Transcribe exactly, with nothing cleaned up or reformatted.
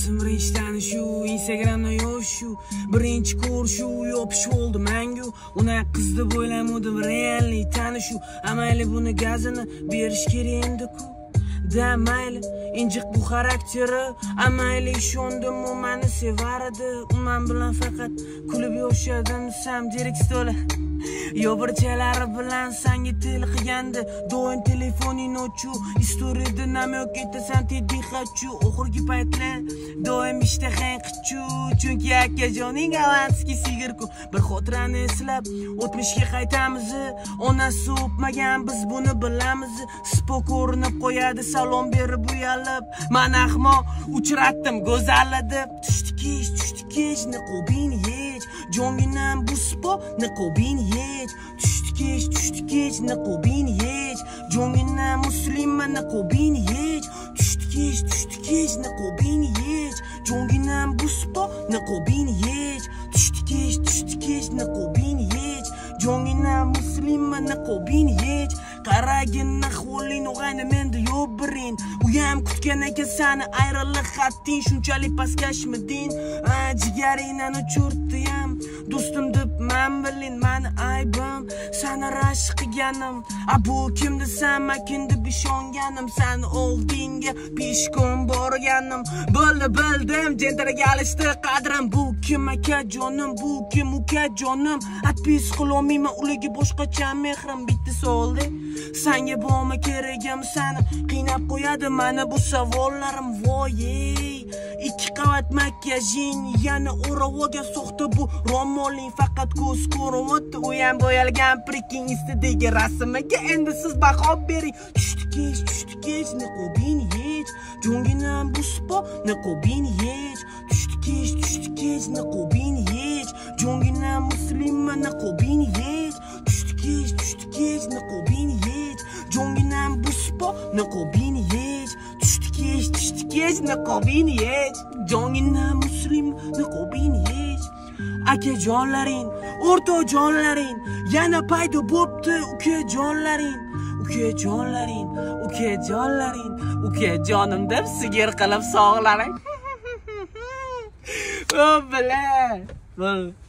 Esim birinchi tanishu, Instagramda yo'shu, birinchi ko'rishu, yopish oldi mangu. Una qiz deb o'ylamadim, realli tanishu. Amayli buni gazini berish kerak endi-ku. Da mayli, injiq bu xarakteri, amayli ishondim, u meni sevar edi. U men bilan faqat kulib yo'shadim, desam direkstola. Yo birchalari bilan senga tel qilgandi, doim telefoningni o'chiu, istoriyada namyoq etasan tedbiqatchu. Oxirgi paytlar doim ishtahang qichu, chunki akajoning avanski sigirku. Bir xotirani eslab o'tmishga qaytamiz. Onasi o'pmagan, biz buni bilamiz. Spo ko'rinib qo'yadi, salom berib uyalib. Men ahmoq uchratdim go'zal deb. Tushdi kech, tushdi kech, niqobini yech. Jonginam bu spo, niqobini yech. Tushdi kech, tushdi kech, niqobini yech. Jonginam muslima, niqobini yech. Tushdi kech, tushdi kech, niqobini yech. Jonginam bu spo, niqobini yech. Tushdi kech, tushdi kech, niqobini yech. Jonginam muslima, niqobini yech. Qaragin ahvolin o'g'ayni menda yo'q birin. Uyam kutgan ekan seni ayriliq xatting, shunchalik pastkashmiding? Jigaringdan uchirtdim, do'stim deb men bilin, meni aybim seni rashk qilganim. A bu kim desam, men deb ishonganim, seni oldingga peshkom borganim. Bo'ldi bildim, jentaraga alishdi qadrim. Bu kim aka jonim, bu kim uka jonim? Atpis qilolmayman ularga boshqacha mehrim. Bitta soldi, senga borma keragim, seni qiynab qo'yadi mana bu savollarim. Voy, ikki qavat makiyajing yana o'rab olgan soxta bu ro'moling, faqat ko'z ko'ryapti. U ham bo'yalgan priking istidagi rasmiga. Endi siz baho bering. Tushdi kech, tushdi kech, niqobini yech. Jonginam bu spo, niqobini yech. Tushdi kech, tushdi kech, niqobini yech. Jonginam muslima, niqobini yech. Tushdi kech, tushdi kech, niqobini yech. Jonginam bu spo, niqobini yech. Tushdi kech, tushdi kech, niqobini yech. Jonginam muslim, niqobini yech. Aka jonlaring, o'rta jonlaring, yana paydo bo'pti uka jonlaring. Uka jonlaring, uka jonlaring, uka jonim deb sigir qilib sog'laring. O bilan.